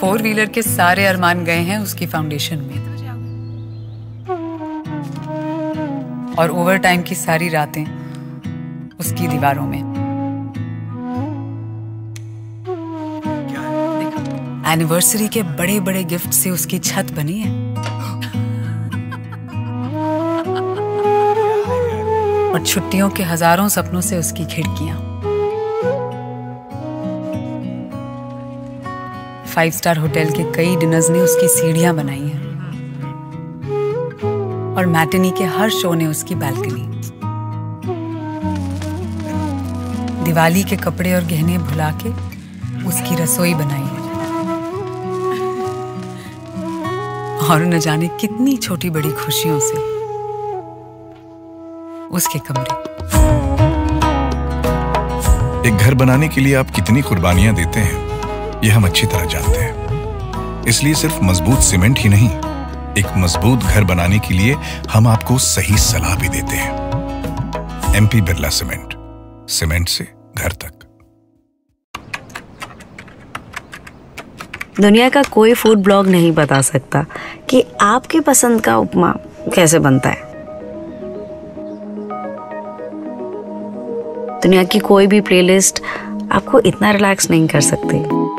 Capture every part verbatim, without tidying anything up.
Four wheeler के सारे अरमान गए हैं उसकी फाउंडेशन में, और ओवर टाइम की सारी रातें उसकी दीवारों में। एनिवर्सरी के बड़े बड़े गिफ्ट से उसकी छत बनी है, और छुट्टियों के हजारों सपनों से उसकी खिड़कियां। फाइव स्टार होटल के कई डिनर्स ने उसकी सीढ़ियां बनाई हैं, और मैटिनी के हर शो ने उसकी बैल्कनी। दिवाली के कपड़े और गहने भुला के उसकी रसोई बनाई है, और न जाने कितनी छोटी बड़ी खुशियों से उसके कमरे। एक घर बनाने के लिए आप कितनी कुर्बानियां देते हैं, यह हम अच्छी तरह जानते हैं। इसलिए सिर्फ मजबूत सीमेंट ही नहीं, एक मजबूत घर बनाने के लिए हम आपको सही सलाह भी देते हैं। एमपी बिरला सीमेंट, सीमेंट से घर तक। दुनिया का कोई फूड ब्लॉग नहीं बता सकता कि आपके पसंद का उपमा कैसे बनता है। दुनिया की कोई भी प्लेलिस्ट आपको इतना रिलैक्स नहीं कर सकती।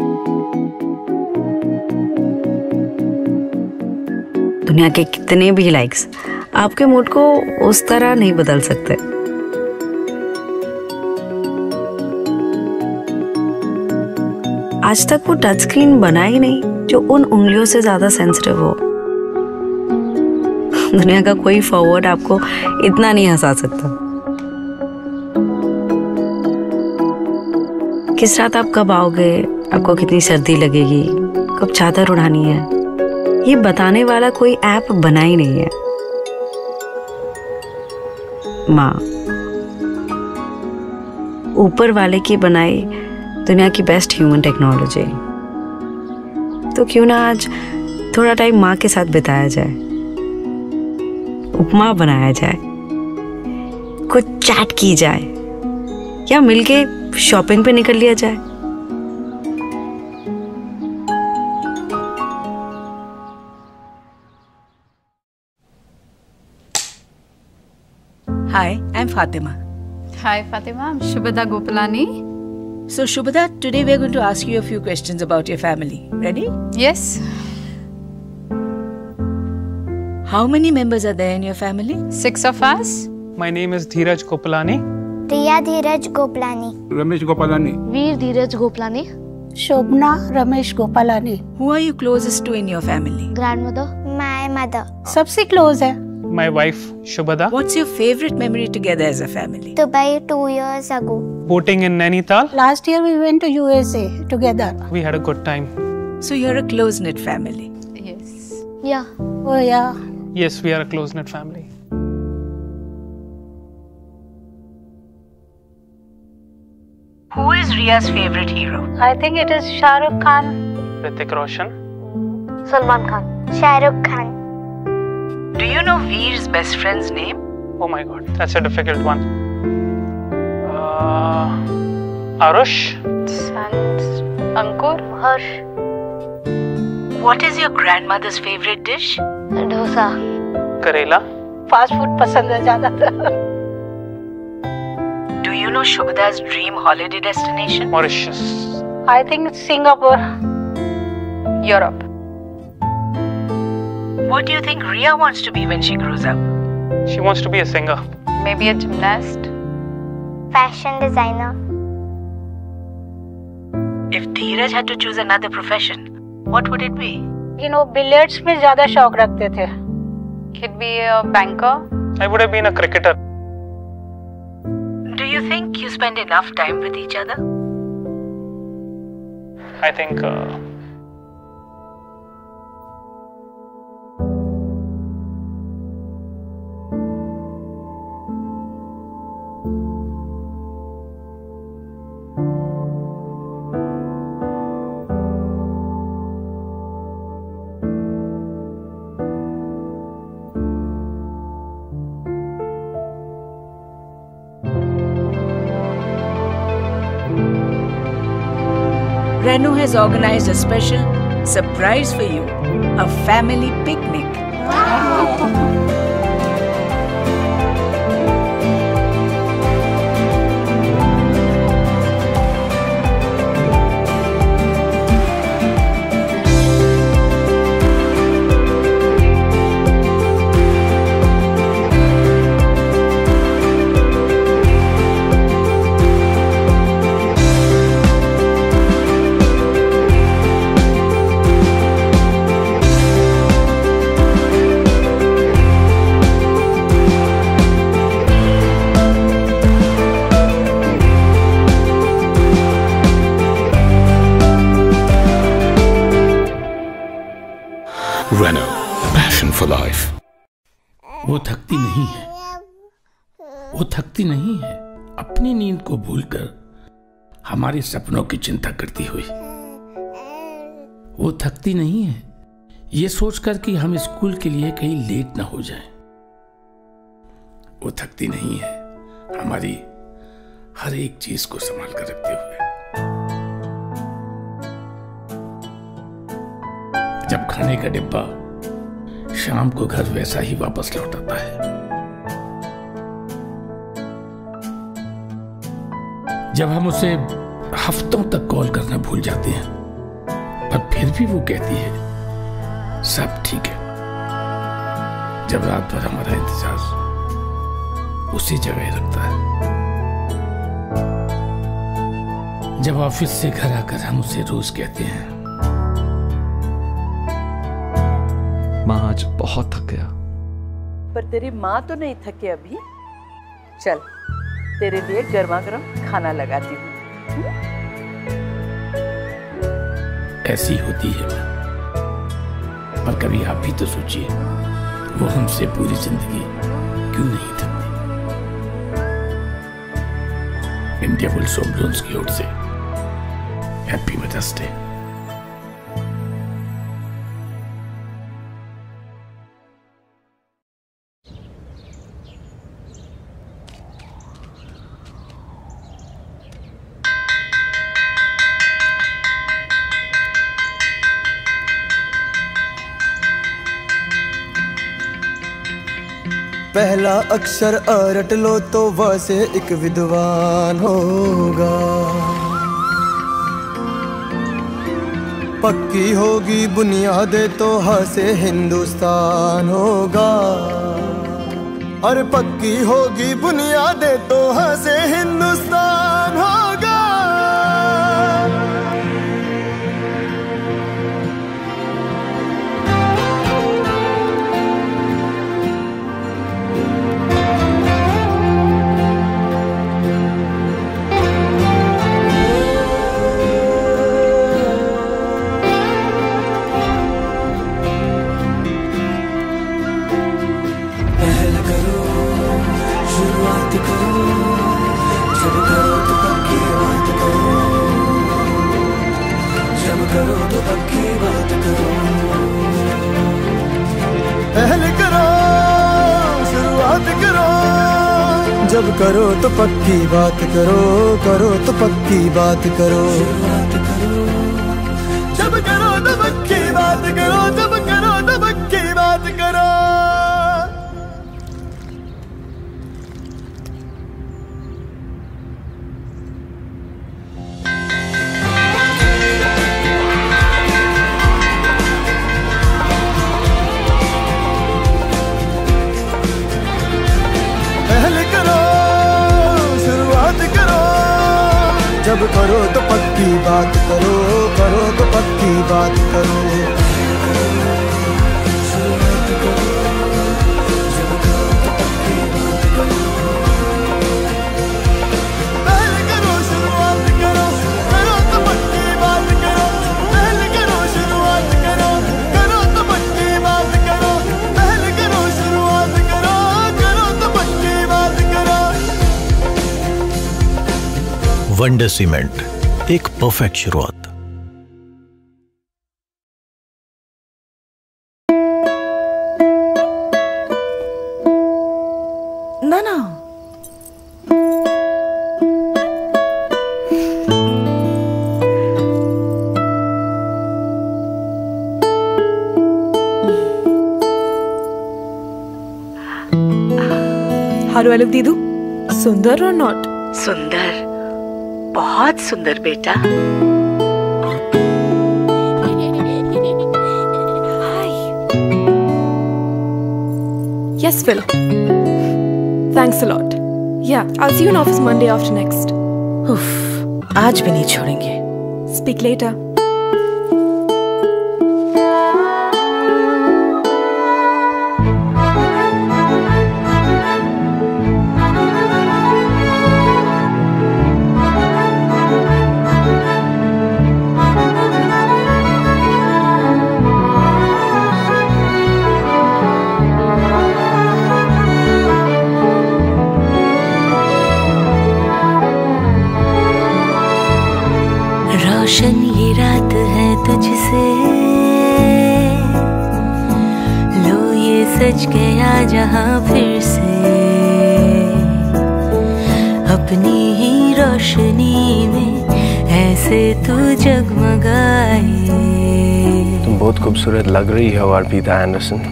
दुनिया के कितने भी लाइक्स आपके मूड को उस तरह नहीं बदल सकते। आज तक वो टच स्क्रीन बना ही नहीं जो उन उंगलियों से ज्यादा सेंसिटिव हो। दुनिया का कोई फॉरवर्ड आपको इतना नहीं हंसा सकता। किस रात आप कब आओगे, आपको कितनी सर्दी लगेगी, कब चादर उड़ानी है, ये बताने वाला कोई ऐप बना ही नहीं है। माँ, ऊपर वाले की बनाई दुनिया की बेस्ट ह्यूमन टेक्नोलॉजी। तो क्यों ना आज थोड़ा टाइम माँ के साथ बिताया जाए, उपमा बनाया जाए, कुछ चैट की जाए, या मिलके शॉपिंग पे निकल लिया जाए। Hi, I'm Fatima. Hi Fatima, I'm Shubhada Gopalani. So Shubhada, today we're going to ask you a few questions about your family. Ready? Yes. How many members are there in your family? Six of us. My name is Dheeraj Gopalani. Riya Dheeraj Gopalani. Ramesh Gopalani. Veer Dheeraj Gopalani. Shobna Ramesh Gopalani. Who are you closest to in your family? Grandmother. My mother. सबसे close है. My wife Shubhada. What's your favorite memory together as a family? Dubai two years ago. Boating in Nainital. Last year we went to U S A together. We had a good time. So you're a close-knit family. Yes. Yeah. Oh yeah. Yes, we are a close-knit family. Who is Riya's favorite hero? I think it is Shah Rukh Khan. Hrithik Roshan. Salman Khan. Shah Rukh Khan. Do you know Veer's best friend's name? Oh my God, that's a difficult one. Uh, Arush. And Ankur. Harsh. What is your grandmother's favorite dish? Dosa. Karela. Fast food पसंद है ज़्यादातर. Do you know Shubhada's dream holiday destination? Mauritius. I think it's Singapore. Europe. What do you think Riya wants to be when she grows up? She wants to be a singer. Maybe a gymnast. Fashion designer. If Dheeraj had to choose another profession, what would it be? You know, billiards में ज़्यादा शौक रखते थे. Could be a banker. I would have been a cricketer. Do you think you spend enough time with each other? I think uh, Renu has organized a special Surprise for you, a family picnic. Renault, passion for life. वो थकती नहीं है, वो थकती नहीं है अपनी नींद को भूलकर हमारे सपनों की चिंता करती हुई। वो थकती नहीं है ये सोचकर कि हम स्कूल के लिए कहीं लेट ना हो जाएं। वो थकती नहीं है हमारी हर एक चीज को संभाल कर रखते हुए। जब खाने का डिब्बा शाम को घर वैसा ही वापस लौटाता है, जब हम उसे हफ्तों तक कॉल करना भूल जाते हैं पर फिर भी वो कहती है सब ठीक है, जब रात भर हमारा इंतजार उसी जगह रखता है, जब ऑफिस से घर आकर हम उसे रोज कहते हैं माँ आज बहुत थक गया। पर तेरी माँ तो नहीं थकी अभी। चल तेरे लिए गर्मा गर्म खाना लगाती हूँ। ऐसी होती है माँ, पर कभी आप भी तो सोचिए वो हमसे पूरी जिंदगी क्यों नहीं थकती। इंडिया बुल्स होम लोन्स की ओर से हैप्पी मदर्स डे। पहला अक्षर अ रट लो तो व से एक विद्वान होगा। पक्की होगी बुनियादें तो ह से हिंदुस्तान होगा। और पक्की होगी बुनियादें तो ह से हिंदुस्तान होगा। करो तो पक्की बात करो, पहले करो शुरुआत करो। जब करो तो पक्की बात करो, करो तो पक्की बात करो। जब करो तो पक्की बात करो, जब करो तो पक्की बात करो। जब करो तो पक्की बात करो, करो तो पक्की बात करो। शुरुआत करो, जब करो तो पक्की बात करो। पहले करो शुरुआत करो, करो तो पक्की बात करो। पहले करो शुरुआत करो, करो तो पक्की बात करो। पहले करो शुरुआत करो, करो तो पक्की बात करो। वंडर सीमेंट, एक परफेक्ट शुरुआत। ना ना हाउ डू आई लुक दीदू? सुंदर और नॉट? सुंदर, बहुत सुंदर बेटा। Yes, Phil. Thanks a lot. Yeah, I'll see you in office Monday after next. उफ, आज भी नहीं छोड़ेंगे। Speak later. रोशन ये रात है तुझसे, लो ये सच गया जहां फिर से, अपनी ही रोशनी में ऐसे तू जगमगाए। तुम बहुत खूबसूरत लग रही हो Arpita Anderson.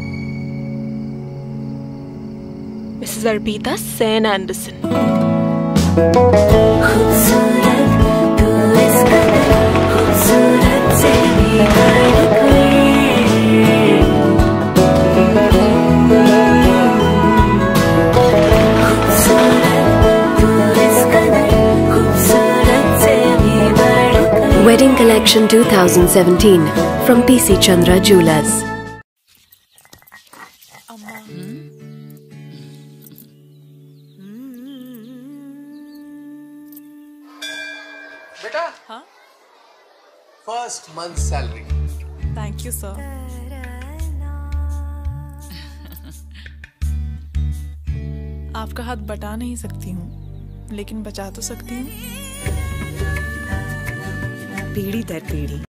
Mrs Arpita Sen Anderson. Wedding Collection twenty seventeen from P C Chandra Jewelers. बेटा, हाँ? First month salary. Thank you sir. आपका हाथ बटा नहीं सकती हूँ, लेकिन बचा तो सकती हूँ। पीढ़ी दर पीढ़ी